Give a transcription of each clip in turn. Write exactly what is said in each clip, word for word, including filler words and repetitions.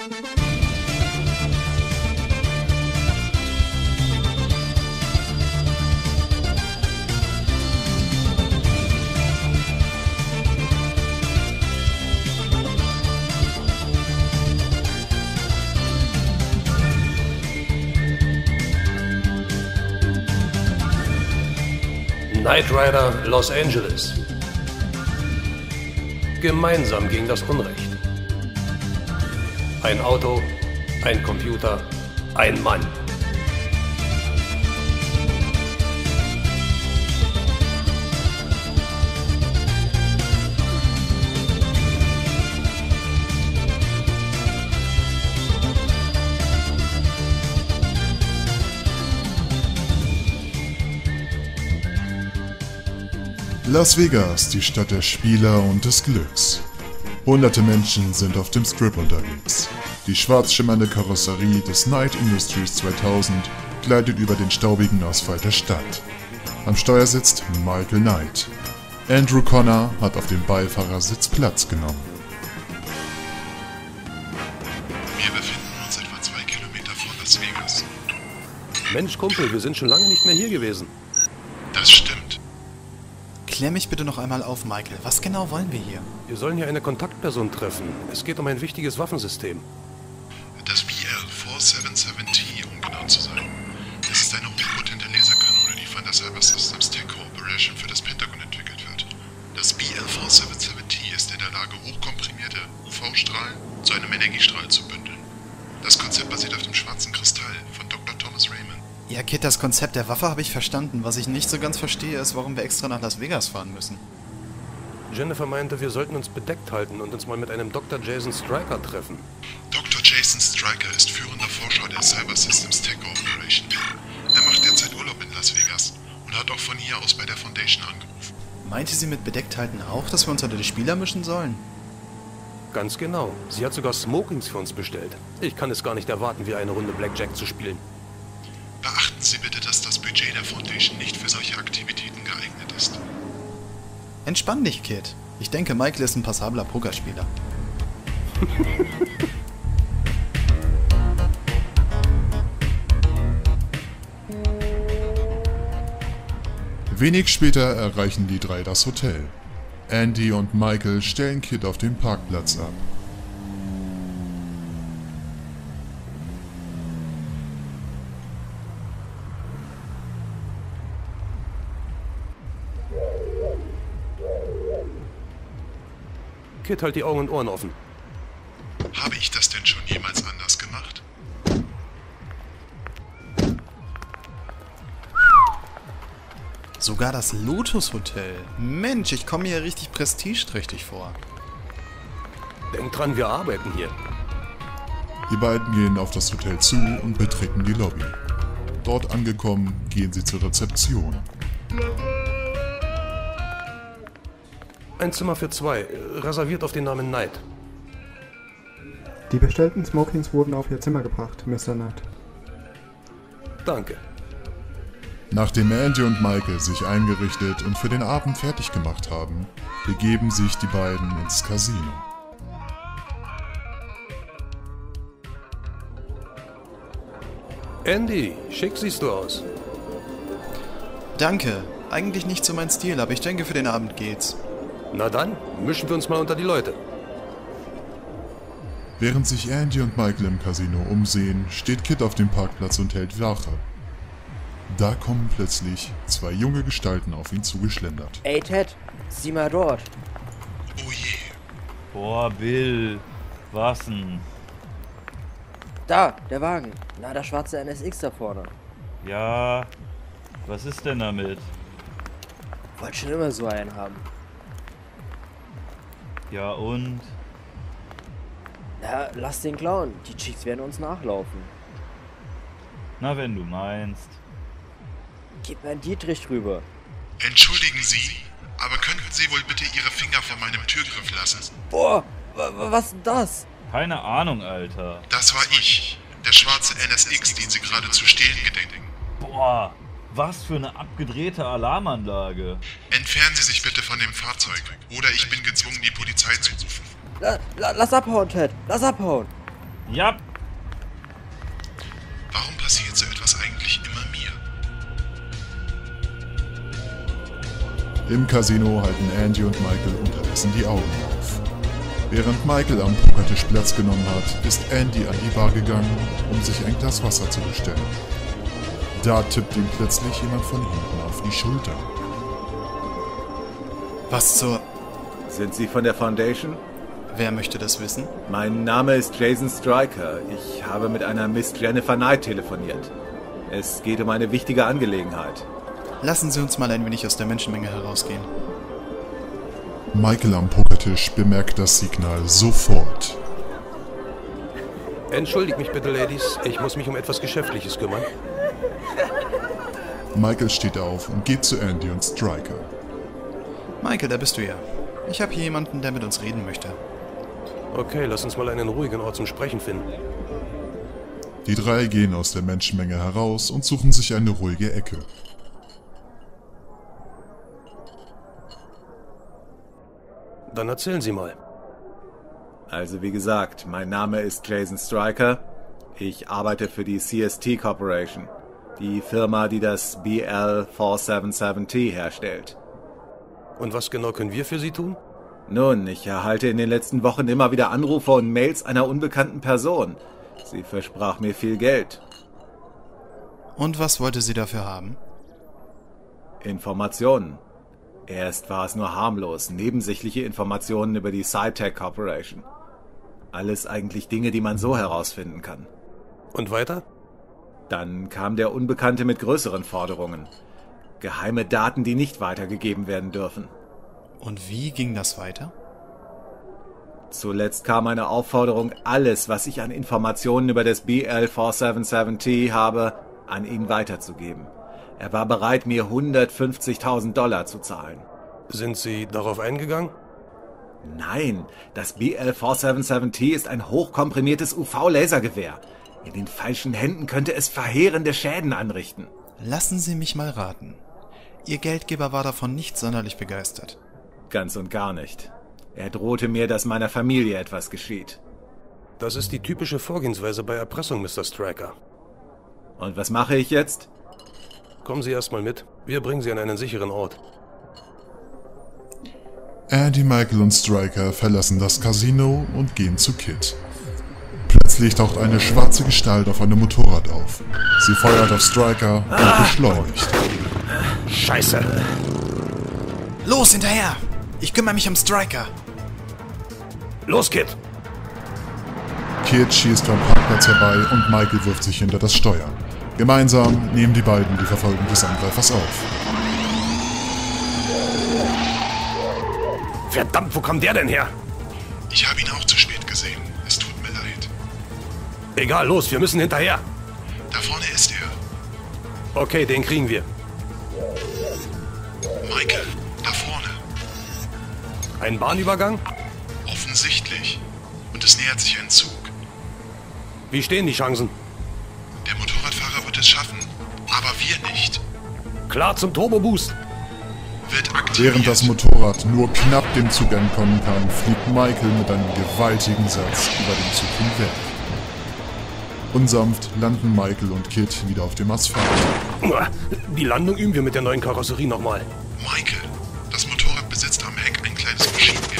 Knight Rider Los Angeles. Gemeinsam gegen das Unrecht. Ein Auto, ein Computer, ein Mann. Las Vegas, die Stadt der Spieler und des Glücks. Hunderte Menschen sind auf dem Strip unterwegs. Die schwarz schimmernde Karosserie des Knight Industries zweitausend gleitet über den staubigen Asphalt der Stadt. Am Steuer sitzt Michael Knight. Andrew Connor hat auf dem Beifahrersitz Platz genommen. Wir befinden uns etwa zwei Kilometer vor Las Vegas. Mensch, Kumpel, wir sind schon lange nicht mehr hier gewesen. Das stimmt. Klär mich bitte noch einmal auf, Michael. Was genau wollen wir hier? Wir sollen hier eine Kontaktperson treffen. Es geht um ein wichtiges Waffensystem. Das B L vier sieben sieben T, um genau zu sein. Es ist eine hochpotente Laserkanone, die von der Cyber Systems Tech Corporation für das Pentagon entwickelt wird. Das B L vier sieben sieben T ist in der Lage, hochkomprimierte U V-Strahlen zu einem Energiestrahl zu bündeln. Das Konzept basiert auf dem schwarzen Kristall von Doktor Thomas Raymond. Ja, Kid, das Konzept der Waffe habe ich verstanden. Was ich nicht so ganz verstehe, ist, warum wir extra nach Las Vegas fahren müssen. Jennifer meinte, wir sollten uns bedeckt halten und uns mal mit einem Doktor Jason Stryker treffen. Doktor Jason Stryker ist führender Forscher der Cyber Systems Tech Corporation. Er macht derzeit Urlaub in Las Vegas und hat auch von hier aus bei der Foundation angerufen. Meinte sie mit Bedeckthalten auch, dass wir uns unter die Spieler mischen sollen? Ganz genau. Sie hat sogar Smokings für uns bestellt. Ich kann es gar nicht erwarten, wie eine Runde Blackjack zu spielen. Beachten Sie bitte, dass das Budget der Foundation nicht für solche Aktivitäten geeignet ist. Entspann dich, Kid. Ich denke, Michael ist ein passabler Pokerspieler. Wenig später erreichen die drei das Hotel. Andy und Michael stellen Kid auf dem Parkplatz ab. Kid, halt die Augen und Ohren offen. Habe ich das denn schon jemals anders gemacht? Sogar das Lotus Hotel. Mensch, ich komme mir richtig prestigeträchtig vor. Denk dran, wir arbeiten hier. Die beiden gehen auf das Hotel zu und betreten die Lobby. Dort angekommen, gehen sie zur Rezeption. Ein Zimmer für zwei, reserviert auf den Namen Knight. Die bestellten Smokings wurden auf Ihr Zimmer gebracht, Mister Knight. Danke. Nachdem Andy und Michael sich eingerichtet und für den Abend fertig gemacht haben, begeben sich die beiden ins Casino. Andy, schick siehst du aus. Danke. Eigentlich nicht so mein Stil, aber ich denke, für den Abend geht's. Na dann, mischen wir uns mal unter die Leute. Während sich Andy und Michael im Casino umsehen, steht Kid auf dem Parkplatz und hält Wache. Da kommen plötzlich zwei junge Gestalten auf ihn zugeschlendert. Ey Ted, sieh mal dort. Oh je. Boah, Bill. Was denn? Da, der Wagen. Na, der schwarze N S X da vorne. Ja, was ist denn damit? Wollte schon immer so einen haben. Ja und? Ja, lass den klauen. Die Chicks werden uns nachlaufen. Na, wenn du meinst. Gib mir einen Dietrich rüber. Entschuldigen Sie, aber könnten Sie wohl bitte Ihre Finger von meinem Türgriff lassen? Boah, wa- was denn das? Keine Ahnung, Alter. Das war ich, der schwarze N S X, den Sie gerade zu stehlen gedenken. Boah, was für eine abgedrehte Alarmanlage. Entfernen Sie sich bitte von dem Fahrzeug, oder ich bin gezwungen, die Polizei zu rufen. La- la- lass abhauen, Ted. Lass abhauen. Ja. Warum passiert so etwas eigentlich immer mir? Im Casino halten Andy und Michael unterdessen die Augen auf. Während Michael am Pokertisch Platz genommen hat, ist Andy an die Bar gegangen, um sich ein Glas Wasser zu bestellen. Da tippt ihm plötzlich jemand von hinten auf die Schulter. Was zur... Sind Sie von der Foundation? Wer möchte das wissen? Mein Name ist Jason Stryker. Ich habe mit einer Miss Jennifer Knight telefoniert. Es geht um eine wichtige Angelegenheit. Lassen Sie uns mal ein wenig aus der Menschenmenge herausgehen. Michael am Pokertisch bemerkt das Signal sofort. Entschuldigt mich bitte, Ladies. Ich muss mich um etwas Geschäftliches kümmern. Michael steht auf und geht zu Andy und Stryker. Michael, da bist du ja. Ich habe hier jemanden, der mit uns reden möchte. Okay, lass uns mal einen ruhigen Ort zum Sprechen finden. Die drei gehen aus der Menschenmenge heraus und suchen sich eine ruhige Ecke. Dann erzählen Sie mal. Also wie gesagt, mein Name ist Jason Stryker. Ich arbeite für die C S T Corporation, die Firma, die das B L vier sieben sieben T herstellt. Und was genau können wir für Sie tun? Nun, ich erhalte in den letzten Wochen immer wieder Anrufe und Mails einer unbekannten Person. Sie versprach mir viel Geld. Und was wollte sie dafür haben? Informationen. Erst war es nur harmlos, nebensächliche Informationen über die SciTech Corporation. Alles eigentlich Dinge, die man so herausfinden kann. Und weiter? Dann kam der Unbekannte mit größeren Forderungen. Geheime Daten, die nicht weitergegeben werden dürfen. Und wie ging das weiter? Zuletzt kam eine Aufforderung, alles, was ich an Informationen über das B L vier sieben sieben T habe, an ihn weiterzugeben. Er war bereit, mir hundertfünfzigtausend Dollar zu zahlen. Sind Sie darauf eingegangen? Nein, das B L vier sieben sieben T ist ein hochkomprimiertes U V-Lasergewehr. In den falschen Händen könnte es verheerende Schäden anrichten. Lassen Sie mich mal raten. Ihr Geldgeber war davon nicht sonderlich begeistert. Ganz und gar nicht. Er drohte mir, dass meiner Familie etwas geschieht. Das ist die typische Vorgehensweise bei Erpressung, Mister Stryker. Und was mache ich jetzt? Kommen Sie erstmal mit. Wir bringen Sie an einen sicheren Ort. Andy, Michael und Stryker verlassen das Casino und gehen zu Kit. Plötzlich taucht eine schwarze Gestalt auf einem Motorrad auf. Sie feuert auf Stryker und beschleunigt. Scheiße! Los, hinterher! Ich kümmere mich um Stryker. Los, Kit! Kit schießt vom Parkplatz herbei und Michael wirft sich hinter das Steuer. Gemeinsam nehmen die beiden die Verfolgung des Angreifers auf. Verdammt, wo kam der denn her? Ich habe ihn auch zu spät gesehen. Es tut mir leid. Egal, los, wir müssen hinterher. Da vorne ist er. Okay, den kriegen wir. Michael, da vorne. Ein Bahnübergang? Offensichtlich. Und es nähert sich ein Zug. Wie stehen die Chancen? Der Motorradfahrer wird es schaffen, aber wir nicht. Klar zum Turbo-Boost. Wird aktiviert. Während das Motorrad nur knapp dem Zug entkommen kann, fliegt Michael mit einem gewaltigen Satz über den Zug hinweg. Unsanft landen Michael und Kit wieder auf dem Asphalt. Die Landung üben wir mit der neuen Karosserie nochmal. Michael, das Motorrad besitzt am Heck ein kleines Maschinengewehr.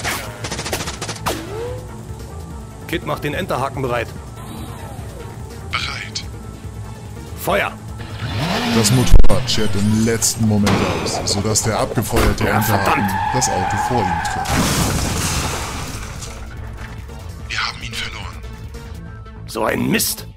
Kit macht den Enterhaken bereit. Bereit. Feuer! Das Motorrad schert im letzten Moment aus, sodass der abgefeuerte Ja, Enterhaken verdammt. das Auto vor ihm trifft. Wir haben ihn verloren. So ein Mist!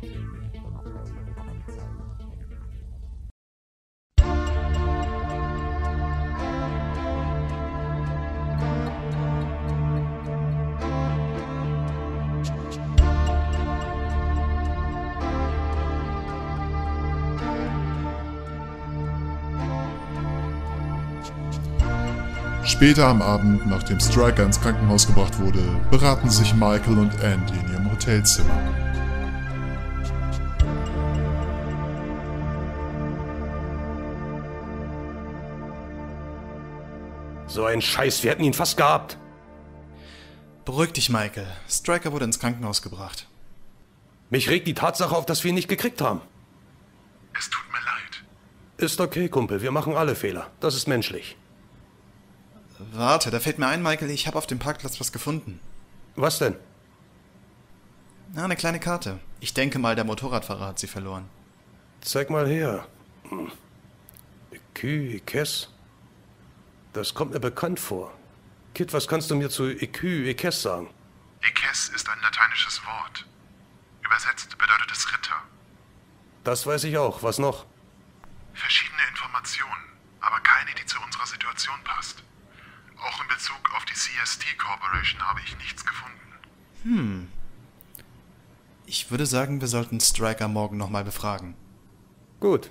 Später am Abend, nachdem Stryker ins Krankenhaus gebracht wurde, beraten sich Michael und Andy in ihrem Hotelzimmer. So ein Scheiß, wir hätten ihn fast gehabt. Beruhig dich, Michael. Stryker wurde ins Krankenhaus gebracht. Mich regt die Tatsache auf, dass wir ihn nicht gekriegt haben. Es tut mir leid. Ist okay, Kumpel. Wir machen alle Fehler. Das ist menschlich. Warte, da fällt mir ein, Michael, ich habe auf dem Parkplatz was gefunden. Was denn? Na, eine kleine Karte. Ich denke mal, der Motorradfahrer hat sie verloren. Zeig mal her. Hm. Ekü, Ekes. Das kommt mir bekannt vor. Kid, was kannst du mir zu Ekü, Ekes sagen? Ekes ist ein lateinisches Wort. Übersetzt bedeutet es Ritter. Das weiß ich auch. Was noch? Verschiedene Informationen, aber keine, die zu unserer Situation passt. Auch in Bezug auf die C S T Corporation habe ich nichts gefunden. Hm. Ich würde sagen, wir sollten Stryker morgen nochmal befragen. Gut.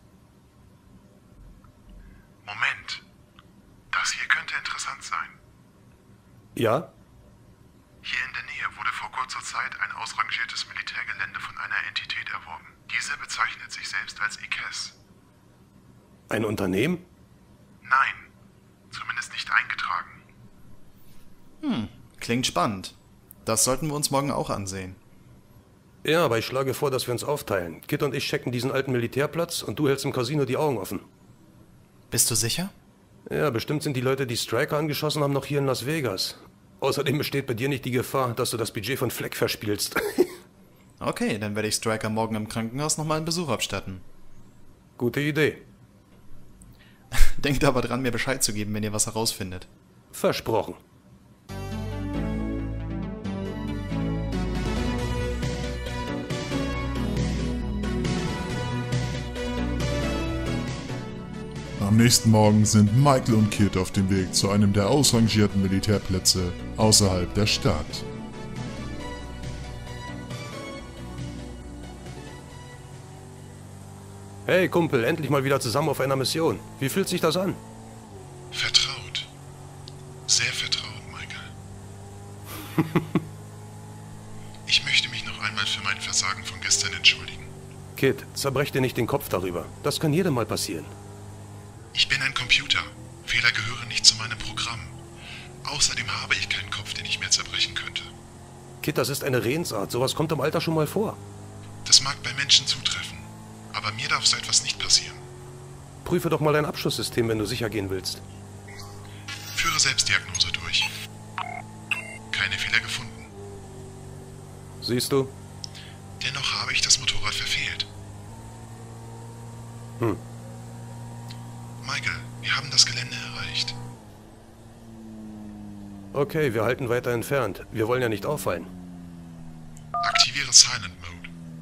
Moment. Das hier könnte interessant sein. Ja? Hier in der Nähe wurde vor kurzer Zeit ein ausrangiertes Militärgelände von einer Entität erworben. Diese bezeichnet sich selbst als Ekes. Ein Unternehmen? Nein, zumindest nicht eingetragen. Hm, klingt spannend. Das sollten wir uns morgen auch ansehen. Ja, aber ich schlage vor, dass wir uns aufteilen. Kid und ich checken diesen alten Militärplatz und du hältst im Casino die Augen offen. Bist du sicher? Ja, bestimmt sind die Leute, die Stryker angeschossen haben, noch hier in Las Vegas. Außerdem besteht bei dir nicht die Gefahr, dass du das Budget von Fleck verspielst. Okay, dann werde ich Stryker morgen im Krankenhaus nochmal einen Besuch abstatten. Gute Idee. Denkt aber dran, mir Bescheid zu geben, wenn ihr was herausfindet. Versprochen. Am nächsten Morgen sind Michael und Kid auf dem Weg zu einem der ausrangierten Militärplätze außerhalb der Stadt. Hey Kumpel, endlich mal wieder zusammen auf einer Mission. Wie fühlt sich das an? Vertraut. Sehr vertraut, Michael. Ich möchte mich noch einmal für mein Versagen von gestern entschuldigen. Kid, zerbrech dir nicht den Kopf darüber. Das kann jedem mal passieren. Ich bin ein Computer. Fehler gehören nicht zu meinem Programm. Außerdem habe ich keinen Kopf, den ich mehr zerbrechen könnte. Kid, das ist eine Redensart. Sowas kommt im Alter schon mal vor. Das mag bei Menschen zutreffen. Aber mir darf so etwas nicht passieren. Prüfe doch mal dein Abschlusssystem, wenn du sicher gehen willst. Führe Selbstdiagnose durch. Keine Fehler gefunden. Siehst du? Dennoch habe ich das Motorrad verfehlt. Hm. Michael, wir haben das Gelände erreicht. Okay, wir halten weiter entfernt. Wir wollen ja nicht auffallen. Aktiviere Silent Mode.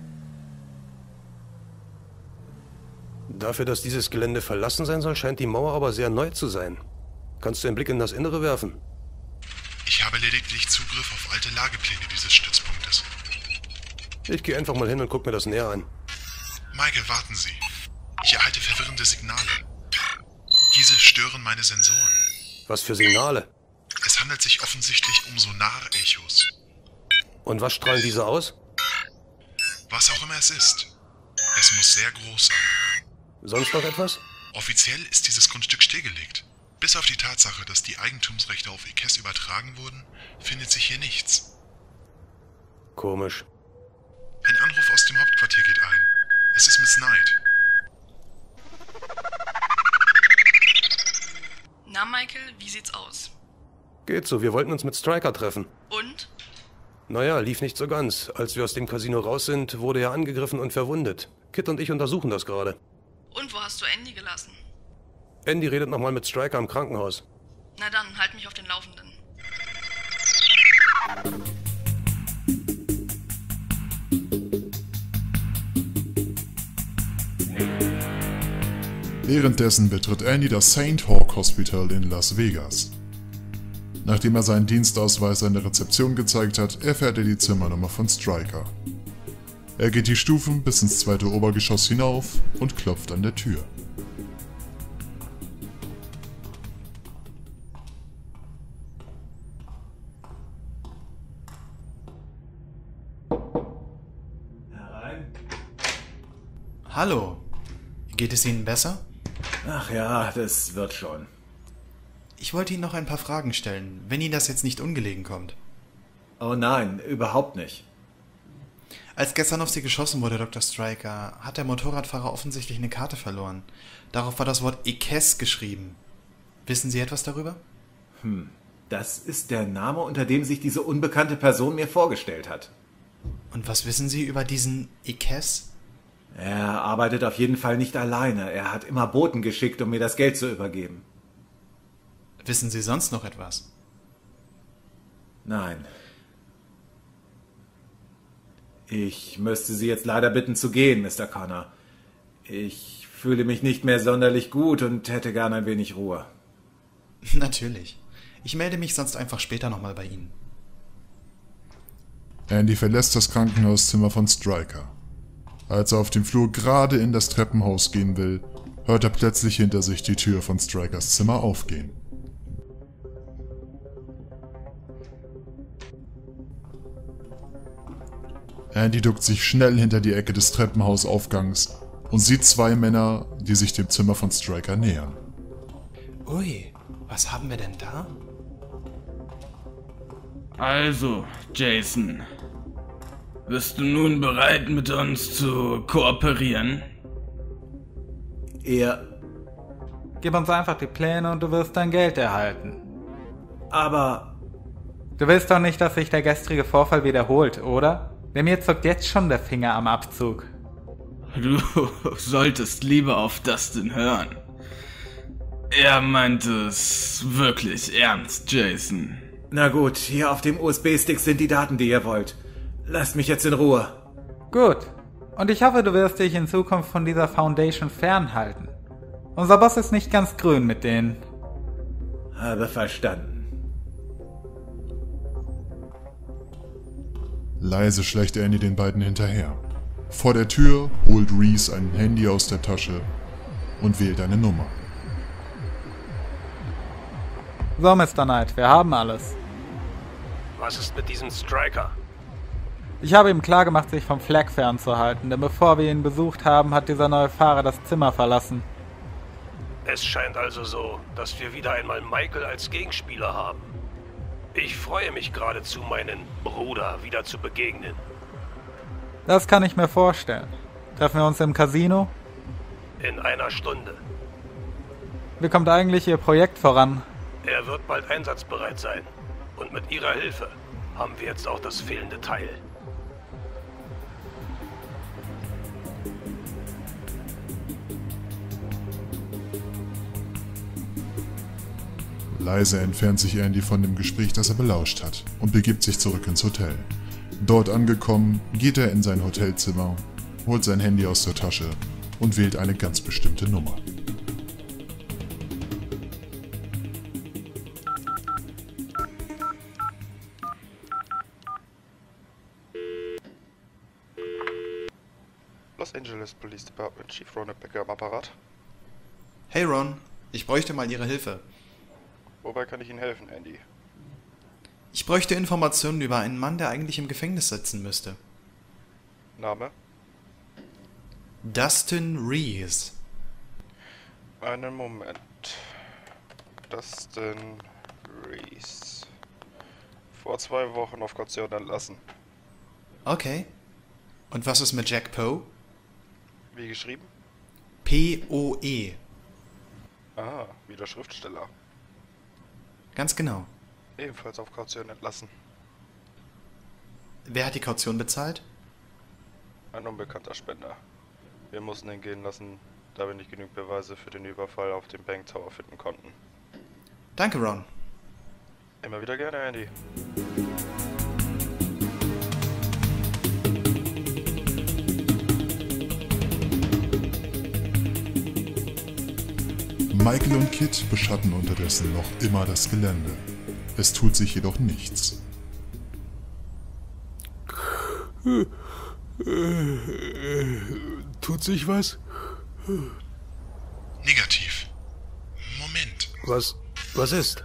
Dafür, dass dieses Gelände verlassen sein soll, scheint die Mauer aber sehr neu zu sein. Kannst du einen Blick in das Innere werfen? Ich habe lediglich Zugriff auf alte Lagepläne dieses Stützpunktes. Ich gehe einfach mal hin und guck mir das näher an. Michael, warten Sie. Ich erhalte verwirrende Signale. Diese stören meine Sensoren. Was für Signale? Es handelt sich offensichtlich um Sonar-Echos. Und was strahlen diese aus? Was auch immer es ist. Es muss sehr groß sein. Sonst noch etwas? Offiziell ist dieses Grundstück stillgelegt. Bis auf die Tatsache, dass die Eigentumsrechte auf Ekes übertragen wurden, findet sich hier nichts. Komisch. Ein Anruf aus dem Hauptquartier geht ein. Es ist Miss Knight. Na, Michael, wie sieht's aus? Geht so, wir wollten uns mit Stryker treffen. Und? Naja, lief nicht so ganz. Als wir aus dem Casino raus sind, wurde er angegriffen und verwundet. Kid und ich untersuchen das gerade. Und wo hast du Andy gelassen? Andy redet nochmal mit Stryker im Krankenhaus. Na dann, halt mich auf den Laufenden. Währenddessen betritt Andy das Saint Hawk Hospital in Las Vegas. Nachdem er seinen Dienstausweis an der Rezeption gezeigt hat, erfährt er die Zimmernummer von Stryker. Er geht die Stufen bis ins zweite Obergeschoss hinauf und klopft an der Tür. Herein. Hallo. Geht es Ihnen besser? Ach ja, das wird schon. Ich wollte Ihnen noch ein paar Fragen stellen, wenn Ihnen das jetzt nicht ungelegen kommt. Oh nein, überhaupt nicht. Als gestern auf Sie geschossen wurde, Doktor Stryker, hat der Motorradfahrer offensichtlich eine Karte verloren. Darauf war das Wort Ikes geschrieben. Wissen Sie etwas darüber? Hm, das ist der Name, unter dem sich diese unbekannte Person mir vorgestellt hat. Und was wissen Sie über diesen Ikes? Er arbeitet auf jeden Fall nicht alleine. Er hat immer Boten geschickt, um mir das Geld zu übergeben. Wissen Sie sonst noch etwas? Nein. Ich müsste Sie jetzt leider bitten zu gehen, Mister Connor. Ich fühle mich nicht mehr sonderlich gut und hätte gern ein wenig Ruhe. Natürlich. Ich melde mich sonst einfach später nochmal bei Ihnen. Andy verlässt das Krankenhauszimmer von Stryker. Als er auf dem Flur gerade in das Treppenhaus gehen will, hört er plötzlich hinter sich die Tür von Strykers Zimmer aufgehen. Andy duckt sich schnell hinter die Ecke des Treppenhausaufgangs und sieht zwei Männer, die sich dem Zimmer von Stryker nähern. Ui, was haben wir denn da? Also, Jason, bist du nun bereit, mit uns zu kooperieren? Er... Gib uns einfach die Pläne und du wirst dein Geld erhalten. Aber... Du willst doch nicht, dass sich der gestrige Vorfall wiederholt, oder? Denn mir zuckt jetzt schon der Finger am Abzug. Du solltest lieber auf Dustin hören. Er meint es wirklich ernst, Jason. Na gut, hier auf dem U S B-Stick sind die Daten, die ihr wollt. Lasst mich jetzt in Ruhe. Gut. Und ich hoffe, du wirst dich in Zukunft von dieser Foundation fernhalten. Unser Boss ist nicht ganz grün mit denen. Habe verstanden. Leise schleicht Andy den beiden hinterher. Vor der Tür holt Reese ein Handy aus der Tasche und wählt eine Nummer. So, Mister Knight, wir haben alles. Was ist mit diesem Stryker? Ich habe ihm klargemacht, sich vom Flag fernzuhalten, denn bevor wir ihn besucht haben, hat dieser neue Fahrer das Zimmer verlassen. Es scheint also so, dass wir wieder einmal Michael als Gegenspieler haben. Ich freue mich geradezu, meinen Bruder wieder zu begegnen. Das kann ich mir vorstellen. Treffen wir uns im Casino? In einer Stunde. Wie kommt eigentlich Ihr Projekt voran? Er wird bald einsatzbereit sein. Und mit Ihrer Hilfe haben wir jetzt auch das fehlende Teil. Leise entfernt sich Andy von dem Gespräch, das er belauscht hat, und begibt sich zurück ins Hotel. Dort angekommen, geht er in sein Hotelzimmer, holt sein Handy aus der Tasche und wählt eine ganz bestimmte Nummer. Los Angeles Police Department, Chief Ron Becker am Apparat. Hey Ron, ich bräuchte mal Ihre Hilfe. Wobei kann ich Ihnen helfen, Andy? Ich bräuchte Informationen über einen Mann, der eigentlich im Gefängnis sitzen müsste. Name? Dustin Reese. Einen Moment. Dustin Reese. Vor zwei Wochen auf Kaution entlassen. Okay. Und was ist mit Jack Poe? Wie geschrieben? P O E. Ah, wieder Schriftsteller. Ganz genau. Ebenfalls auf Kaution entlassen. Wer hat die Kaution bezahlt? Ein unbekannter Spender. Wir mussten ihn gehen lassen, da wir nicht genügend Beweise für den Überfall auf den Bank Tower finden konnten. Danke, Ron. Immer wieder gerne, Andy. Michael und Kit beschatten unterdessen noch immer das Gelände. Es tut sich jedoch nichts. Tut sich was? Negativ. Moment. Was? Was ist?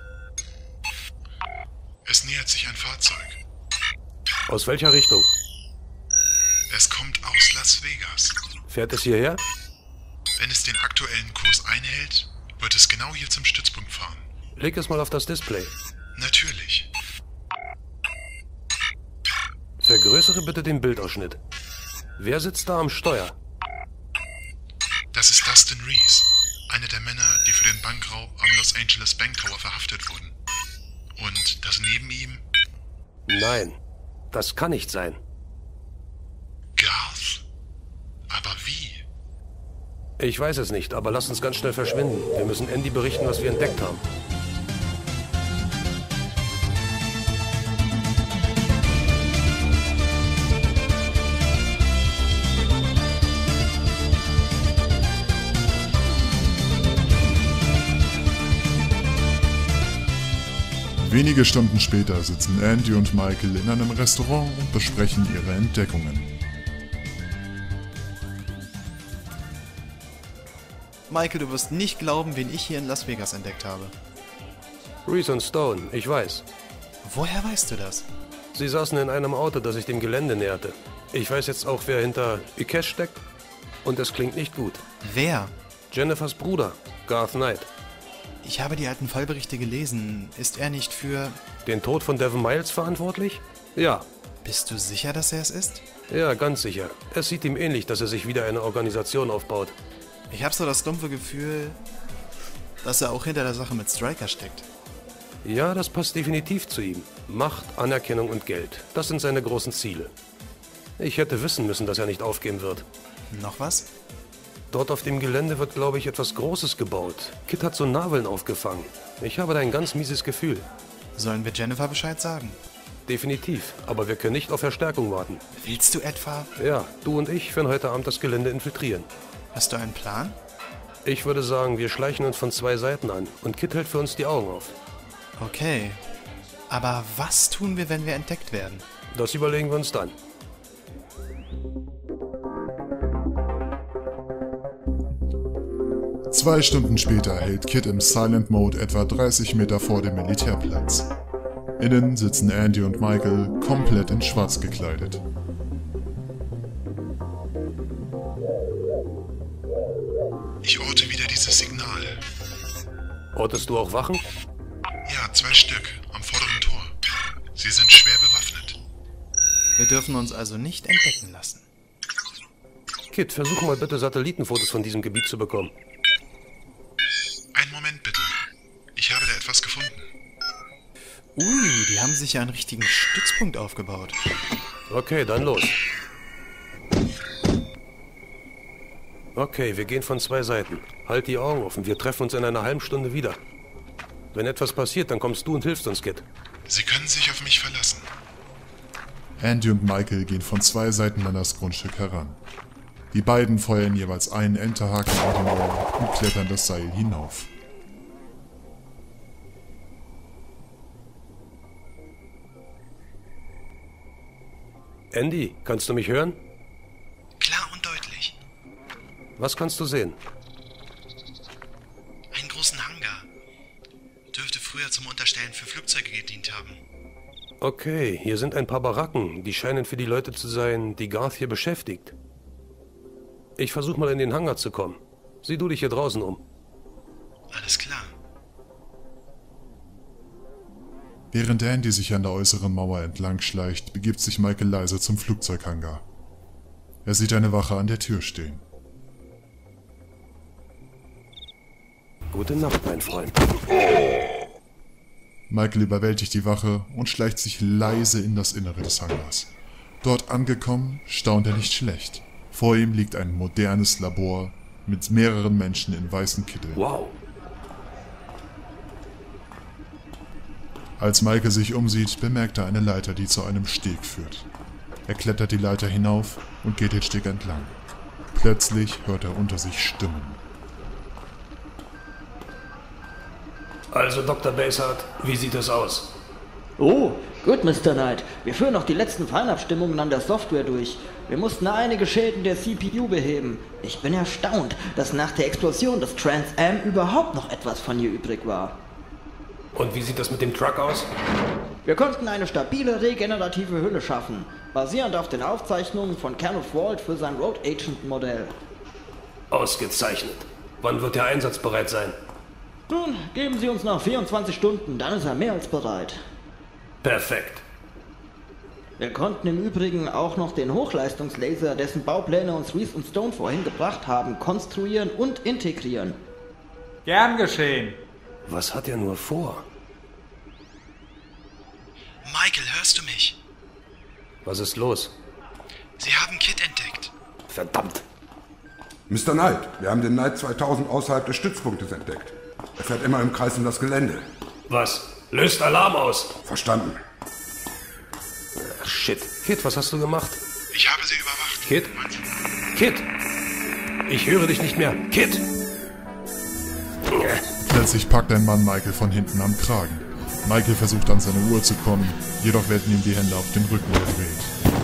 Es nähert sich ein Fahrzeug. Aus welcher Richtung? Es kommt aus Las Vegas. Fährt es hierher? Wenn es den aktuellen Kurs einhält, wird es genau hier zum Stützpunkt fahren. Leg es mal auf das Display. Natürlich. Vergrößere bitte den Bildausschnitt. Wer sitzt da am Steuer? Das ist Dustin Reese, einer der Männer, die für den Bankraub am Los Angeles Bank Tower verhaftet wurden. Und das neben ihm? Nein, das kann nicht sein. Garth? Aber wie? Ich weiß es nicht, aber lass uns ganz schnell verschwinden. Wir müssen Andy berichten, was wir entdeckt haben. Wenige Stunden später sitzen Andy und Michael in einem Restaurant und besprechen ihre Entdeckungen. Michael, du wirst nicht glauben, wen ich hier in Las Vegas entdeckt habe. Reese und Stone, ich weiß. Woher weißt du das? Sie saßen in einem Auto, das sich dem Gelände näherte. Ich weiß jetzt auch, wer hinter Ikesh steckt. Und es klingt nicht gut. Wer? Jennifers Bruder, Garth Knight. Ich habe die alten Fallberichte gelesen. Ist er nicht für... Den Tod von Devin Miles verantwortlich? Ja. Bist du sicher, dass er es ist? Ja, ganz sicher. Es sieht ihm ähnlich, dass er sich wieder eine Organisation aufbaut. Ich habe so das dumpfe Gefühl, dass er auch hinter der Sache mit Stryker steckt. Ja, das passt definitiv zu ihm. Macht, Anerkennung und Geld. Das sind seine großen Ziele. Ich hätte wissen müssen, dass er nicht aufgeben wird. Noch was? Dort auf dem Gelände wird, glaube ich, etwas Großes gebaut. Kit hat so Nadeln aufgefangen. Ich habe da ein ganz mieses Gefühl. Sollen wir Jennifer Bescheid sagen? Definitiv, aber wir können nicht auf Verstärkung warten. Willst du etwa? Ja, du und ich werden heute Abend das Gelände infiltrieren. Hast du einen Plan? Ich würde sagen, wir schleichen uns von zwei Seiten an und Kit hält für uns die Augen auf. Okay. Aber was tun wir, wenn wir entdeckt werden? Das überlegen wir uns dann. Zwei Stunden später hält Kit im Silent Mode etwa dreißig Meter vor dem Militärplatz. Innen sitzen Andy und Michael komplett in schwarz gekleidet. Ich orte wieder dieses Signal. Ortest du auch Wachen? Ja, zwei Stück, am vorderen Tor. Sie sind schwer bewaffnet. Wir dürfen uns also nicht entdecken lassen. Kit, versuch mal bitte Satellitenfotos von diesem Gebiet zu bekommen. Einen Moment bitte. Ich habe da etwas gefunden. Ui, die haben sich ja einen richtigen Stützpunkt aufgebaut. Okay, dann los. Okay, wir gehen von zwei Seiten. Halt die Augen offen, wir treffen uns in einer halben Stunde wieder. Wenn etwas passiert, dann kommst du und hilfst uns, Kit. Sie können sich auf mich verlassen. Andy und Michael gehen von zwei Seiten an das Grundstück heran. Die beiden feuern jeweils einen Enterhaken in die Mauer und klettern das Seil hinauf. Andy, kannst du mich hören? Klar und deutlich. Was kannst du sehen? Einen großen Hangar. Dürfte früher zum Unterstellen für Flugzeuge gedient haben. Okay, hier sind ein paar Baracken. Die scheinen für die Leute zu sein, die Garth hier beschäftigt. Ich versuche mal in den Hangar zu kommen. Sieh du dich hier draußen um. Alles klar. Während Andy sich an der äußeren Mauer entlang schleicht, begibt sich Michael leise zum Flugzeughangar. Er sieht eine Wache an der Tür stehen. Gute Nacht, mein Freund. Michael überwältigt die Wache und schleicht sich leise in das Innere des Hangars. Dort angekommen, staunt er nicht schlecht. Vor ihm liegt ein modernes Labor mit mehreren Menschen in weißen Kitteln. Wow. Als Michael sich umsieht, bemerkt er eine Leiter, die zu einem Steg führt. Er klettert die Leiter hinauf und geht den Steg entlang. Plötzlich hört er unter sich Stimmen. Also, Doktor Bassard, wie sieht es aus? Oh, gut, Mister Knight. Wir führen noch die letzten Feinabstimmungen an der Software durch. Wir mussten einige Schäden der C P U beheben. Ich bin erstaunt, dass nach der Explosion des Trans Am überhaupt noch etwas von ihr übrig war. Und wie sieht das mit dem Truck aus? Wir konnten eine stabile regenerative Hülle schaffen, basierend auf den Aufzeichnungen von Kenneth Walt für sein Road Agent Modell. Ausgezeichnet. Wann wird er einsatzbereit sein? Nun, geben Sie uns noch vierundzwanzig Stunden, dann ist er mehr als bereit. Perfekt. Wir konnten im Übrigen auch noch den Hochleistungslaser, dessen Baupläne uns Reese und Stone vorhin gebracht haben, konstruieren und integrieren. Gern geschehen. Was hat er nur vor? Michael, hörst du mich? Was ist los? Sie haben Kit entdeckt. Verdammt! Mister Knight, wir haben den Knight zweitausend außerhalb des Stützpunktes entdeckt. Er fährt immer im Kreis um das Gelände. Was? Löst Alarm aus! Verstanden. Ach, shit. Kit, was hast du gemacht? Ich habe sie überwacht. Kit? Kit! Ich höre dich nicht mehr. Kit! Plötzlich packt ein Mann Michael von hinten am Kragen. Michael versucht an seine Uhr zu kommen, jedoch werden ihm die Hände auf dem Rücken gedreht.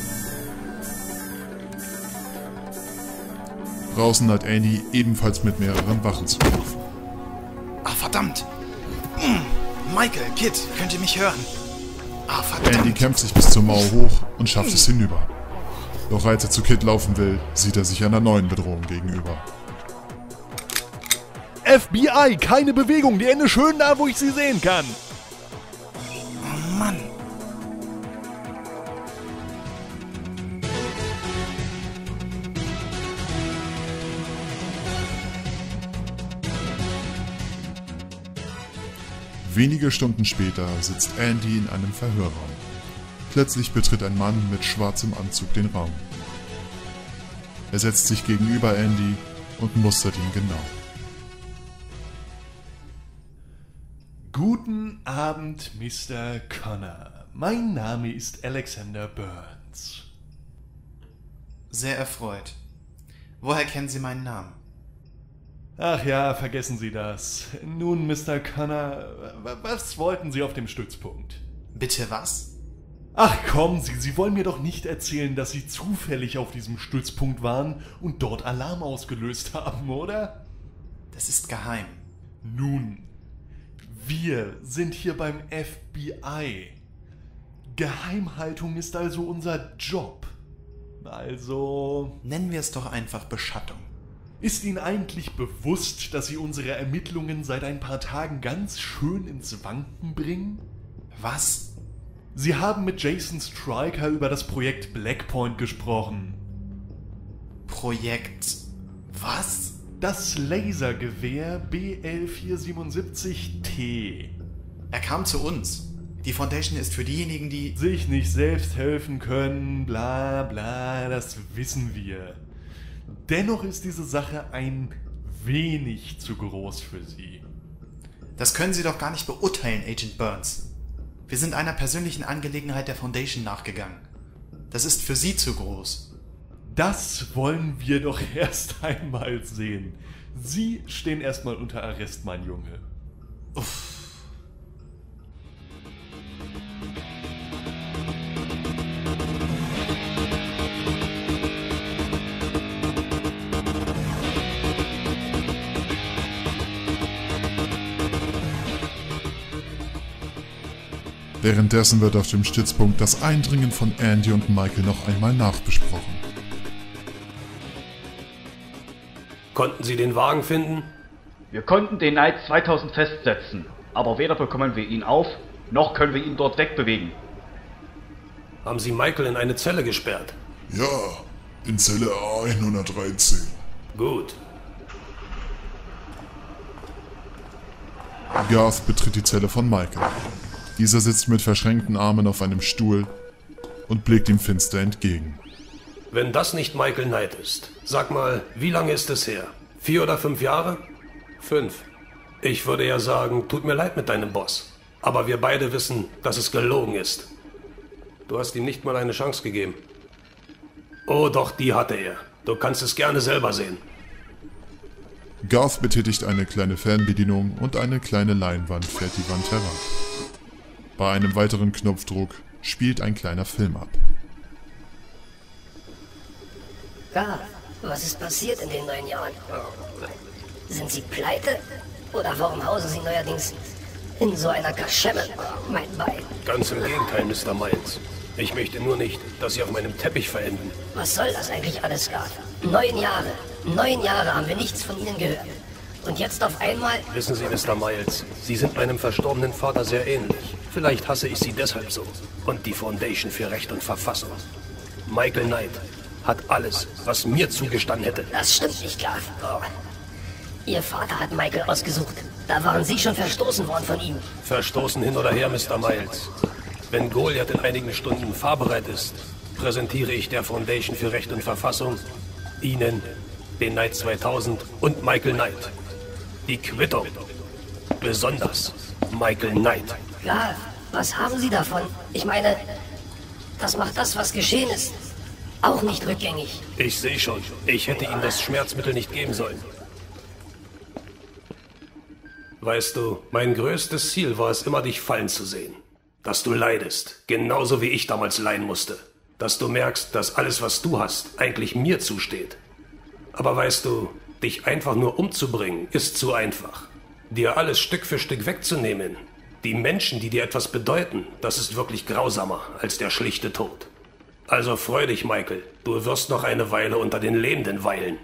Draußen hat Andy ebenfalls mit mehreren Wachen zu kämpfen. Ah, verdammt! Mm, Michael, Kit, könnt ihr mich hören? Ah, verdammt! Andy kämpft sich bis zur Mauer hoch und schafft es hinüber. Doch als er zu Kit laufen will, sieht er sich einer neuen Bedrohung gegenüber. F B I, keine Bewegung, die Ende schön da, wo ich sie sehen kann. Oh Mann. Wenige Stunden später sitzt Andy in einem Verhörraum. Plötzlich betritt ein Mann mit schwarzem Anzug den Raum. Er setzt sich gegenüber Andy und mustert ihn genau. Guten Abend, Mister Connor. Mein Name ist Alexander Burns. Sehr erfreut. Woher kennen Sie meinen Namen? Ach ja, vergessen Sie das. Nun, Mister Connor, was wollten Sie auf dem Stützpunkt? Bitte was? Ach kommen Sie, Sie wollen mir doch nicht erzählen, dass Sie zufällig auf diesem Stützpunkt waren und dort Alarm ausgelöst haben, oder? Das ist geheim. Nun, wir sind hier beim F B I. Geheimhaltung ist also unser Job. Also... Nennen wir es doch einfach Beschattung. Ist Ihnen eigentlich bewusst, dass Sie unsere Ermittlungen seit ein paar Tagen ganz schön ins Wanken bringen? Was? Sie haben mit Jason Stryker über das Projekt Blackpoint gesprochen. Projekt... was? Das Lasergewehr B L vierhundertsiebenundsiebzig T. Er kam zu uns. Die Foundation ist für diejenigen, die... sich nicht selbst helfen können, bla bla, das wissen wir. Dennoch ist diese Sache ein wenig zu groß für Sie. Das können Sie doch gar nicht beurteilen, Agent Burns. Wir sind einer persönlichen Angelegenheit der Foundation nachgegangen. Das ist für Sie zu groß. Das wollen wir doch erst einmal sehen. Sie stehen erstmal unter Arrest, mein Junge. Uff. Währenddessen wird auf dem Stützpunkt das Eindringen von Andy und Michael noch einmal nachbesprochen. Konnten Sie den Wagen finden? Wir konnten den Knight zweitausend festsetzen, aber weder bekommen wir ihn auf, noch können wir ihn dort wegbewegen. Haben Sie Michael in eine Zelle gesperrt? Ja, in Zelle A hundertdreizehn. Gut. Garth betritt die Zelle von Michael. Dieser sitzt mit verschränkten Armen auf einem Stuhl und blickt ihm finster entgegen. Wenn das nicht Michael Knight ist, sag mal, wie lange ist es her? Vier oder fünf Jahre? Fünf. Ich würde ja sagen, tut mir leid mit deinem Boss. Aber wir beide wissen, dass es gelogen ist. Du hast ihm nicht mal eine Chance gegeben. Oh doch, die hatte er. Du kannst es gerne selber sehen. Garth betätigt eine kleine Fernbedienung und eine kleine Leinwand fährt die Wand heran. Bei einem weiteren Knopfdruck spielt ein kleiner Film ab. Garth, was ist passiert in den neun Jahren? Sind Sie pleite? Oder warum hausen Sie neuerdings in so einer Kaschemme, mein Bein? Ganz im Gegenteil, Mister Miles. Ich möchte nur nicht, dass Sie auf meinem Teppich verenden. Was soll das eigentlich alles, Garth? Neun Jahre. Neun Jahre haben wir nichts von Ihnen gehört. Und jetzt auf einmal... Wissen Sie, Mister Miles, Sie sind meinem verstorbenen Vater sehr ähnlich. Vielleicht hasse ich sie deshalb so. Und die Foundation für Recht und Verfassung. Michael Knight hat alles, was mir zugestanden hätte. Das stimmt nicht, Garth. Oh. Ihr Vater hat Michael ausgesucht. Da waren Sie schon verstoßen worden von ihm. Verstoßen hin oder her, Mister Miles. Wenn Goliath in einigen Stunden fahrbereit ist, präsentiere ich der Foundation für Recht und Verfassung, Ihnen, den Knight zweitausend und Michael Knight. Die Quittung. Besonders Michael Knight. Garth, was haben Sie davon? Ich meine, das macht das, was geschehen ist, auch nicht rückgängig. Ich sehe schon. Ich hätte Ihnen das Schmerzmittel nicht geben sollen. Weißt du, mein größtes Ziel war es immer, dich fallen zu sehen. Dass du leidest, genauso wie ich damals leiden musste. Dass du merkst, dass alles, was du hast, eigentlich mir zusteht. Aber weißt du, dich einfach nur umzubringen, ist zu einfach. Dir alles Stück für Stück wegzunehmen, die Menschen, die dir etwas bedeuten, das ist wirklich grausamer als der schlichte Tod. Also freu dich, Michael, du wirst noch eine Weile unter den Lebenden weilen.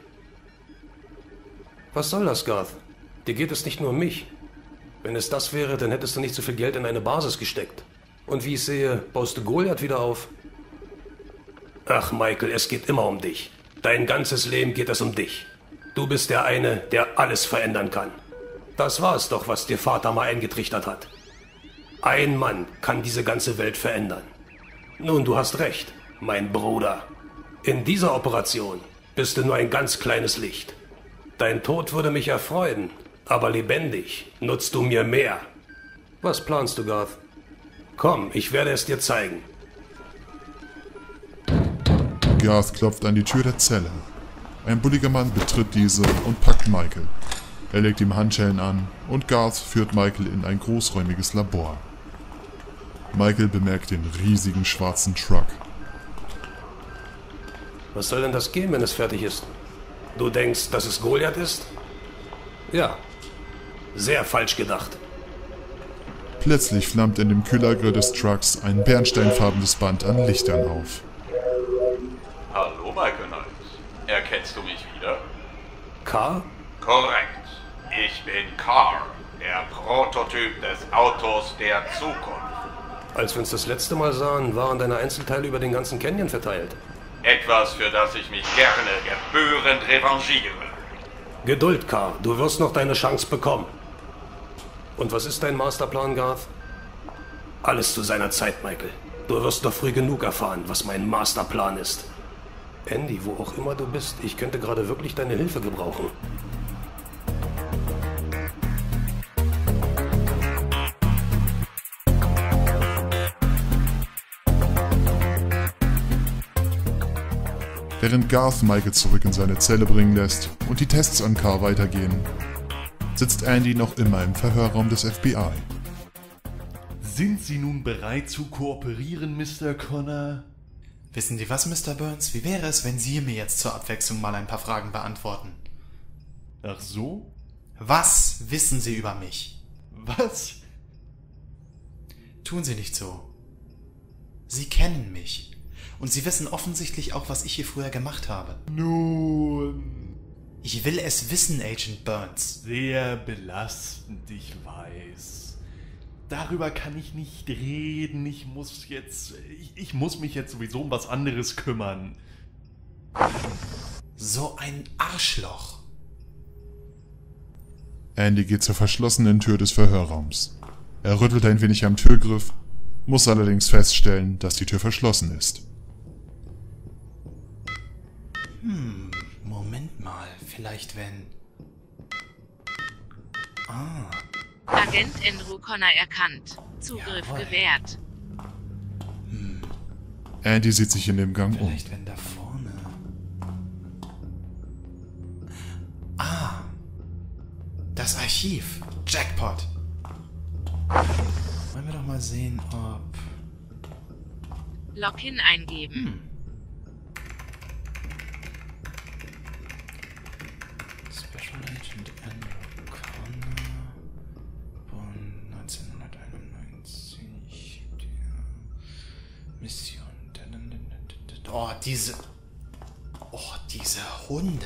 Was soll das, Garth? Dir geht es nicht nur um mich. Wenn es das wäre, dann hättest du nicht so viel Geld in eine Basis gesteckt. Und wie ich sehe, baust du Goliath wieder auf. Ach, Michael, es geht immer um dich. Dein ganzes Leben geht es um dich. Du bist der eine, der alles verändern kann. Das war es doch, was dir Vater mal eingetrichtert hat. Ein Mann kann diese ganze Welt verändern. Nun, du hast recht, mein Bruder. In dieser Operation bist du nur ein ganz kleines Licht. Dein Tod würde mich erfreuen, aber lebendig nutzt du mir mehr. Was planst du, Garth? Komm, ich werde es dir zeigen. Garth klopft an die Tür der Zelle. Ein bulliger Mann betritt diese und packt Michael. Er legt ihm Handschellen an und Garth führt Michael in ein großräumiges Labor. Michael bemerkt den riesigen schwarzen Truck. Was soll denn das geben, wenn es fertig ist? Du denkst, dass es Goliath ist? Ja. Sehr falsch gedacht. Plötzlich flammt in dem Kühlergrill des Trucks ein bernsteinfarbenes Band an Lichtern auf. Hallo, Michael Knight. Erkennst du mich wieder? Carr? Korrekt. Ich bin Carr, der Prototyp des Autos der Zukunft. Als wir uns das letzte Mal sahen, waren deine Einzelteile über den ganzen Canyon verteilt. Etwas, für das ich mich gerne gebührend revanchiere. Geduld, Carr. Du wirst noch deine Chance bekommen. Und was ist dein Masterplan, Garth? Alles zu seiner Zeit, Michael. Du wirst noch früh genug erfahren, was mein Masterplan ist. Andy, wo auch immer du bist, ich könnte gerade wirklich deine Hilfe gebrauchen. Während Garth Michael zurück in seine Zelle bringen lässt und die Tests an Carr weitergehen, sitzt Andy noch immer im Verhörraum des F B I. Sind Sie nun bereit zu kooperieren, Mister Connor? Wissen Sie was, Mister Burns? Wie wäre es, wenn Sie mir jetzt zur Abwechslung mal ein paar Fragen beantworten? Ach so? Was wissen Sie über mich? Was? Tun Sie nicht so. Sie kennen mich. Und Sie wissen offensichtlich auch, was ich hier früher gemacht habe. Nun... Ich will es wissen, Agent Burns. Sehr belastend, ich weiß. Darüber kann ich nicht reden. Ich muss jetzt... Ich, ich muss mich jetzt sowieso um was anderes kümmern. So ein Arschloch. Andy geht zur verschlossenen Tür des Verhörraums. Er rüttelt ein wenig am Türgriff, muss allerdings feststellen, dass die Tür verschlossen ist. Hm, Moment mal, vielleicht wenn... Ah. Agent Andrew Connor erkannt. Zugriff Jawohl. gewährt. Hm. Andy sieht sich in dem Gang um. Vielleicht wenn da vorne... Ah. Das Archiv. Jackpot. Wollen wir doch mal sehen, ob... Login eingeben. Hm. Special Agent Andrew Connor von neunzehnhunderteinundneunzig. Der Mission. Oh, diese... Oh, diese Hunde.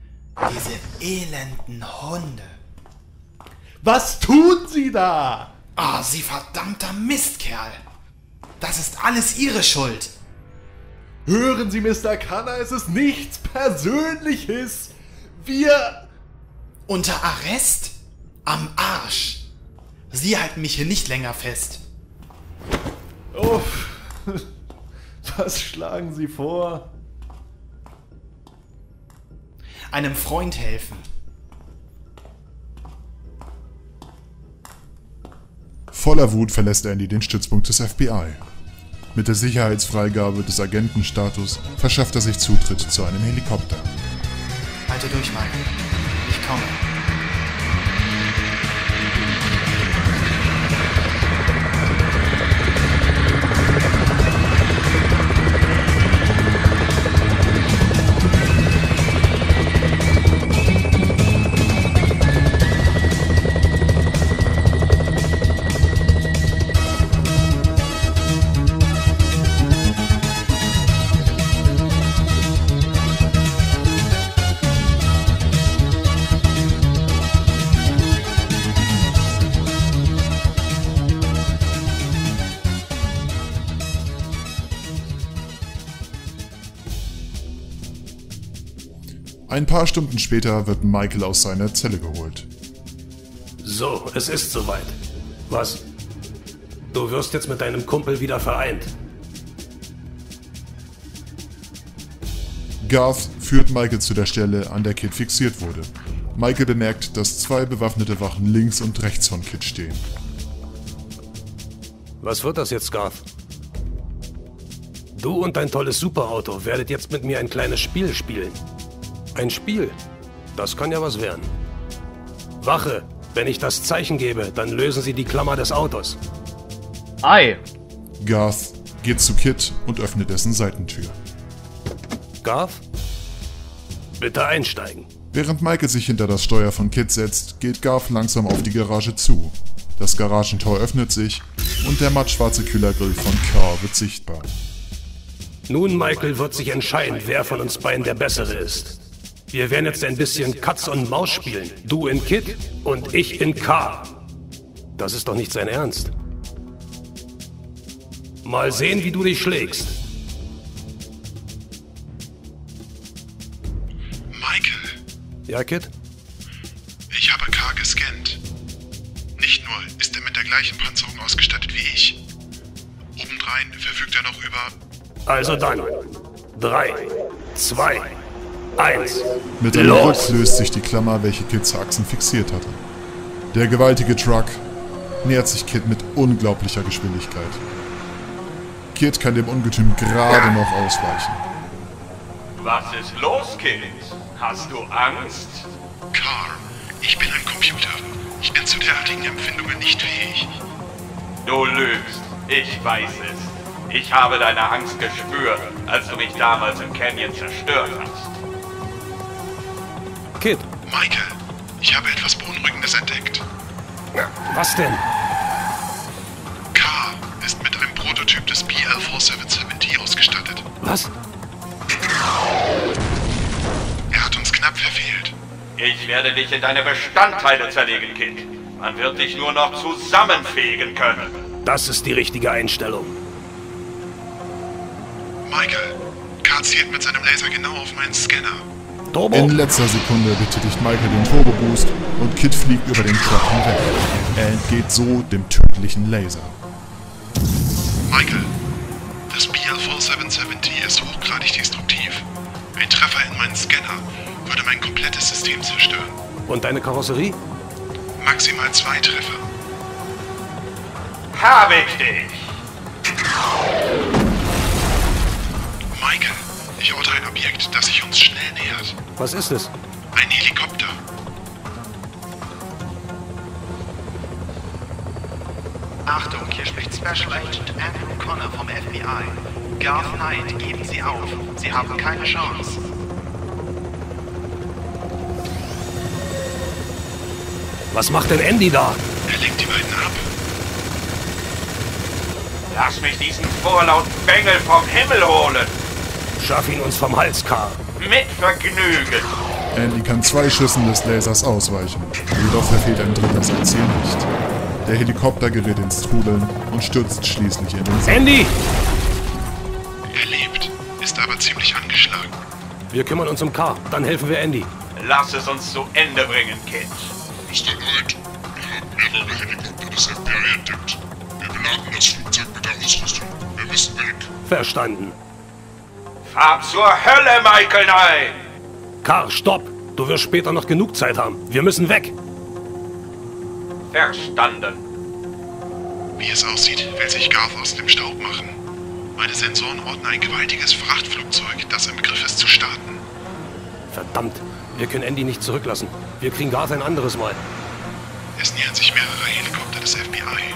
Diese elenden Hunde. Was tun Sie da? Ah, Sie verdammter Mistkerl. Das ist alles Ihre Schuld. Hören Sie, Mister Connor, es ist nichts Persönliches. Wir... Unter Arrest? Am Arsch. Sie halten mich hier nicht länger fest. Uff. Was schlagen Sie vor? Einem Freund helfen. Voller Wut verlässt Andy den Stützpunkt des F B I. Mit der Sicherheitsfreigabe des Agentenstatus verschafft er sich Zutritt zu einem Helikopter. Halte durch, Michael. Ich komme. Ein paar Stunden später wird Michael aus seiner Zelle geholt. So, es ist soweit. Was? Du wirst jetzt mit deinem Kumpel wieder vereint. Garth führt Michael zu der Stelle, an der Kid fixiert wurde. Michael bemerkt, dass zwei bewaffnete Wachen links und rechts von Kid stehen. Was wird das jetzt, Garth? Du und dein tolles Superauto werdet jetzt mit mir ein kleines Spiel spielen. Ein Spiel? Das kann ja was werden. Wache, wenn ich das Zeichen gebe, dann lösen Sie die Klammer des Autos. Ei! Garth geht zu Kid und öffnet dessen Seitentür. Garth? Bitte einsteigen. Während Michael sich hinter das Steuer von Kid setzt, geht Garth langsam auf die Garage zu. Das Garagentor öffnet sich und der mattschwarze Kühlergrill von Carr wird sichtbar. Nun, Michael, wird sich entscheiden, wer von uns beiden der Bessere ist. Wir werden jetzt ein bisschen Katz und Maus spielen. Du in Kid und ich in Carr. Das ist doch nicht sein Ernst. Mal sehen, wie du dich schlägst. Michael. Ja, Kid? Ich habe Carr gescannt. Nicht nur ist er mit der gleichen Panzerung ausgestattet wie ich. Obendrein verfügt er noch über... Also dann. Drei, zwei, eins. Mit einem Ruck löst sich die Klammer, welche Kid zu Achsen fixiert hatte. Der gewaltige Truck nähert sich Kid mit unglaublicher Geschwindigkeit. Kid kann dem Ungetüm gerade noch ausweichen. Was ist los, Kid? Hast du Angst? Carr, ich bin ein Computer. Ich bin zu derartigen Empfindungen nicht fähig. Du lügst. Ich weiß es. Ich habe deine Angst gespürt, als du mich damals im Canyon zerstört hast. Kid. Michael, ich habe etwas Beunruhigendes entdeckt. Was denn? Carr ist mit einem Prototyp des B L vier sieben sieben T ausgestattet. Was? Er hat uns knapp verfehlt. Ich werde dich in deine Bestandteile zerlegen, Kid. Man wird dich nur noch zusammenfegen können. Das ist die richtige Einstellung. Michael, Carr zielt mit seinem Laser genau auf meinen Scanner. Turbo. In letzter Sekunde betätigt Michael den Turbo-Boost und Kid fliegt über den Truck hinweg. Er entgeht so dem tödlichen Laser. Michael, das B L vier sieben sieben T ist hochgradig destruktiv. Ein Treffer in meinen Scanner würde mein komplettes System zerstören. Und deine Karosserie? Maximal zwei Treffer. Habe ich dich! Michael, ich orte ein Objekt, das sich uns schnell nähert. Was ist es? Ein Helikopter. Achtung, hier spricht Special Agent Andrew Connor vom F B I. Garth Knight, geben Sie auf. Sie haben keine Chance. Was macht denn Andy da? Er lenkt die beiden ab. Lass mich diesen vorlauten Bengel vom Himmel holen! Schaff ihn uns vom Hals, Carr. Mit Vergnügen! Andy kann zwei Schüssen des Lasers ausweichen, jedoch verfehlt ein dritter sein Ziel nicht. Der Helikopter gerät ins Trudeln und stürzt schließlich in den Sand. Andy! Er lebt, ist aber ziemlich angeschlagen. Wir kümmern uns um Carr, dann helfen wir Andy. Lass es uns zu Ende bringen, Kid. Mister Knight, wir haben mehrere Helikopter des F B I entdeckt. Wir beladen das Flugzeug mit der Ausrüstung. Wir müssen weg. Verstanden. Fahr zur Hölle, Michael Knight! Carr, stopp! Du wirst später noch genug Zeit haben. Wir müssen weg. Verstanden. Wie es aussieht, will sich Garth aus dem Staub machen. Meine Sensoren orten ein gewaltiges Frachtflugzeug, das im Begriff ist zu starten. Verdammt, wir können Andy nicht zurücklassen. Wir kriegen Garth ein anderes Mal. Es nähern sich mehrere Helikopter des F B I.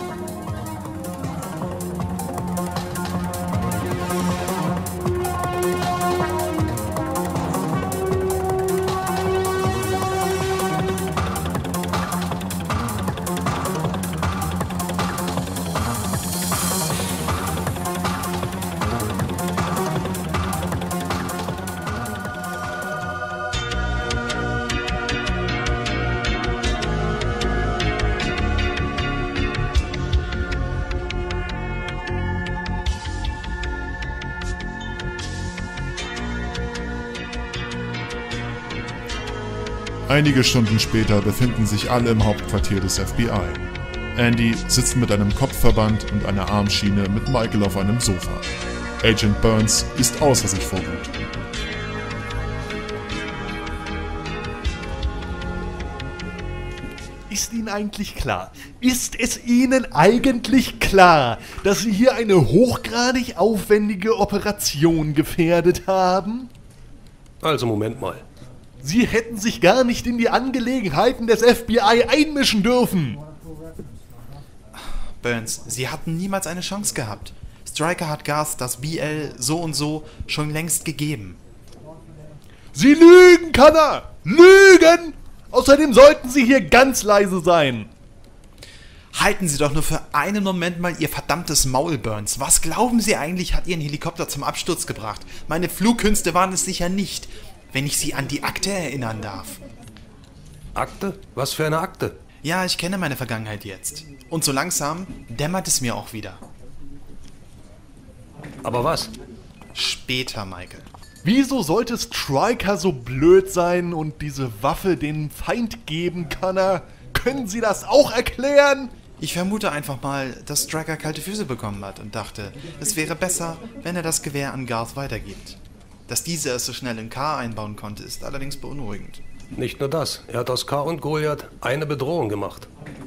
Einige Stunden später befinden sich alle im Hauptquartier des F B I. Andy sitzt mit einem Kopfverband und einer Armschiene mit Michael auf einem Sofa. Agent Burns ist außer sich vor Wut. Ist Ihnen eigentlich klar, ist es Ihnen eigentlich klar, dass Sie hier eine hochgradig aufwendige Operation gefährdet haben? Also Moment mal. Sie hätten sich gar nicht in die Angelegenheiten des F B I einmischen dürfen. Burns, Sie hatten niemals eine Chance gehabt. Stryker hat Garth das B L so und so schon längst gegeben. Sie lügen, Connor! Lügen! Außerdem sollten Sie hier ganz leise sein. Halten Sie doch nur für einen Moment mal Ihr verdammtes Maul, Burns. Was glauben Sie eigentlich, hat Ihren Helikopter zum Absturz gebracht? Meine Flugkünste waren es sicher nicht, wenn ich Sie an die Akte erinnern darf. Akte? Was für eine Akte? Ja, ich kenne meine Vergangenheit jetzt. Und so langsam dämmert es mir auch wieder. Aber was? Später, Michael. Wieso sollte Stryker so blöd sein und diese Waffe den Feind geben, Connor? Können Sie das auch erklären? Ich vermute einfach mal, dass Stryker kalte Füße bekommen hat und dachte, es wäre besser, wenn er das Gewehr an Garth weitergibt. Dass dieser es so schnell in Carr einbauen konnte, ist allerdings beunruhigend. Nicht nur das, er hat aus Carr und Goliath eine Bedrohung gemacht.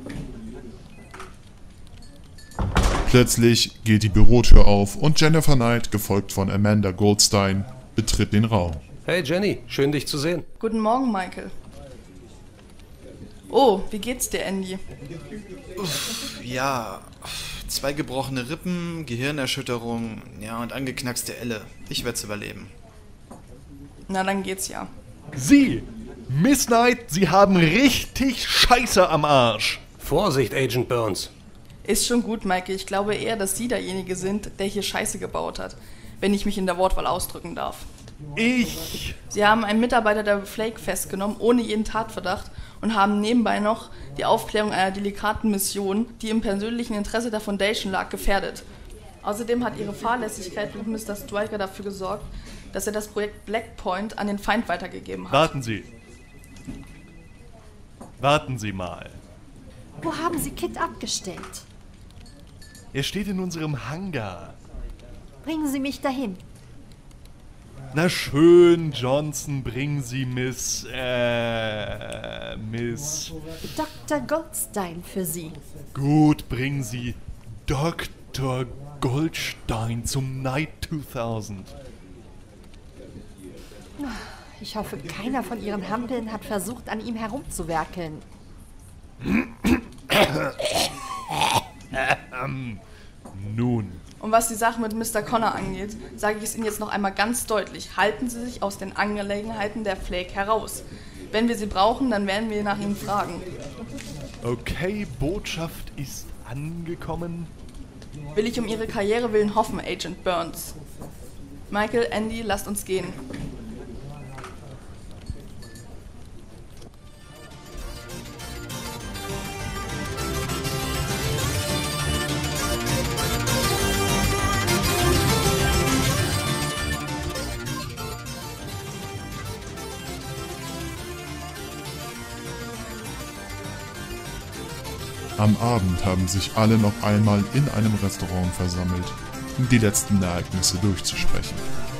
Plötzlich geht die Bürotür auf und Jennifer Knight, gefolgt von Amanda Goldstein, betritt den Raum. Hey Jenny, schön dich zu sehen. Guten Morgen, Michael. Oh, wie geht's dir, Andy? Uff, ja, zwei gebrochene Rippen, Gehirnerschütterung, ja und angeknackste Elle. Ich werd's überleben. Na, dann geht's ja. Sie, Miss Knight, Sie haben richtig Scheiße am Arsch. Vorsicht, Agent Burns. Ist schon gut, Michael. Ich glaube eher, dass Sie derjenige sind, der hier Scheiße gebaut hat. Wenn ich mich in der Wortwahl ausdrücken darf. Ich? Sie haben einen Mitarbeiter der Flake festgenommen, ohne jeden Tatverdacht, und haben nebenbei noch die Aufklärung einer delikaten Mission, die im persönlichen Interesse der Foundation lag, gefährdet. Außerdem hat ihre Fahrlässigkeit mit Mister Stryker dafür gesorgt, dass er das Projekt Blackpoint an den Feind weitergegeben hat. Warten Sie. Warten Sie mal. Wo haben Sie Kit abgestellt? Er steht in unserem Hangar. Bringen Sie mich dahin. Na schön, Johnson, bringen Sie Miss, äh, Miss... Doktor Goldstein für Sie. Gut, bringen Sie Doktor Goldstein zum Night zweitausend. Ich hoffe, keiner von Ihren Hampeln hat versucht, an ihm herumzuwerkeln. ähm, nun... Und was die Sache mit Mister Connor angeht, sage ich es Ihnen jetzt noch einmal ganz deutlich. Halten Sie sich aus den Angelegenheiten der Flake heraus. Wenn wir Sie brauchen, dann werden wir nach Ihnen fragen. Okay, Botschaft ist angekommen. Will ich um Ihre Karriere willen hoffen, Agent Burns. Michael, Andy, lasst uns gehen. Am Abend haben sich alle noch einmal in einem Restaurant versammelt, um die letzten Ereignisse durchzusprechen.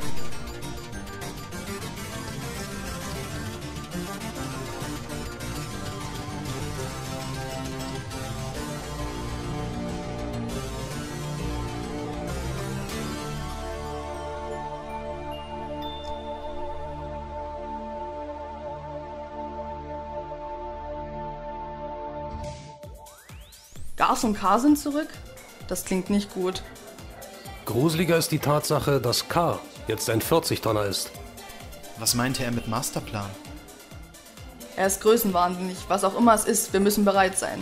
Garth und K sind zurück? Das klingt nicht gut. Gruseliger ist die Tatsache, dass K jetzt ein vierzig-Tonner ist. Was meinte er mit Masterplan? Er ist größenwahnsinnig. Was auch immer es ist, wir müssen bereit sein.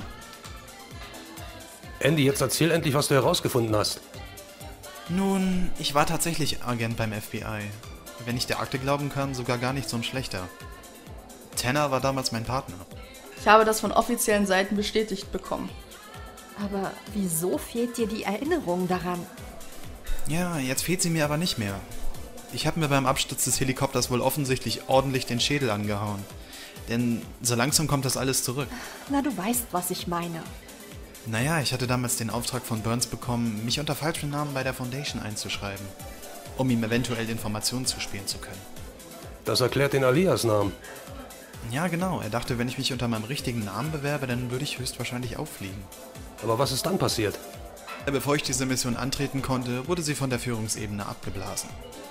Andy, jetzt erzähl endlich, was du herausgefunden hast. Nun, ich war tatsächlich Agent beim F B I. Wenn ich der Akte glauben kann, sogar gar nicht so ein schlechter. Tanner war damals mein Partner. Ich habe das von offiziellen Seiten bestätigt bekommen. Aber wieso fehlt dir die Erinnerung daran? Ja, jetzt fehlt sie mir aber nicht mehr. Ich habe mir beim Absturz des Helikopters wohl offensichtlich ordentlich den Schädel angehauen. Denn so langsam kommt das alles zurück. Na, du weißt, was ich meine. Naja, ich hatte damals den Auftrag von Burns bekommen, mich unter falschem Namen bei der Foundation einzuschreiben, um ihm eventuell Informationen zuspielen zu können. Das erklärt den Alias-Namen. Ja, genau. Er dachte, wenn ich mich unter meinem richtigen Namen bewerbe, dann würde ich höchstwahrscheinlich auffliegen. Aber was ist dann passiert? Bevor ich diese Mission antreten konnte, wurde sie von der Führungsebene abgeblasen.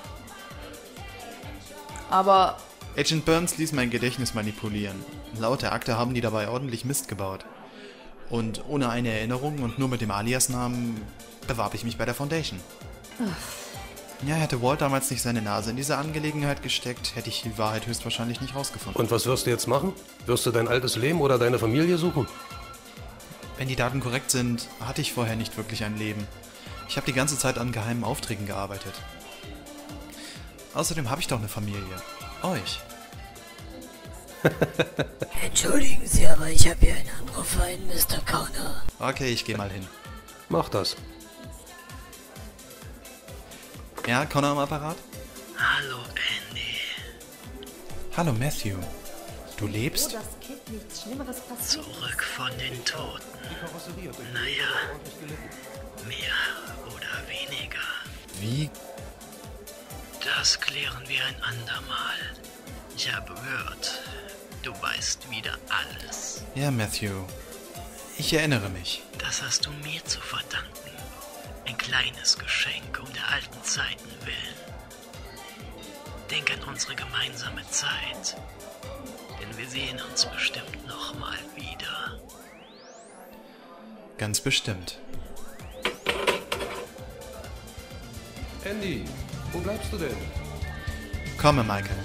Aber... Agent Burns ließ mein Gedächtnis manipulieren. Laut der Akte haben die dabei ordentlich Mist gebaut. Und ohne eine Erinnerung und nur mit dem Alias-Namen bewarb ich mich bei der Foundation. Ach. Ja, hätte Walt damals nicht seine Nase in diese Angelegenheit gesteckt, hätte ich die Wahrheit höchstwahrscheinlich nicht rausgefunden. Und was wirst du jetzt machen? Wirst du dein altes Leben oder deine Familie suchen? Wenn die Daten korrekt sind, hatte ich vorher nicht wirklich ein Leben. Ich habe die ganze Zeit an geheimen Aufträgen gearbeitet. Außerdem habe ich doch eine Familie. Euch. Entschuldigen Sie, aber ich habe hier einen Anruf für einen Mister Connor. Okay, ich gehe mal hin. Mach das. Ja, Connor am Apparat? Hallo, Andy. Hallo, Matthew. Du lebst? Oh, das Kind nichts Schlimmeres passiert. Zurück von den Toten. Naja, mehr oder weniger. Wie? Das klären wir ein andermal. Ich habe gehört, du weißt wieder alles. Ja, Matthew. Ich erinnere mich. Das hast du mir zu verdanken. Ein kleines Geschenk um der alten Zeiten willen. Denk an unsere gemeinsame Zeit. Denn wir sehen uns bestimmt nochmal wieder. Ganz bestimmt. Andy, wo bleibst du denn? Komme, Michael.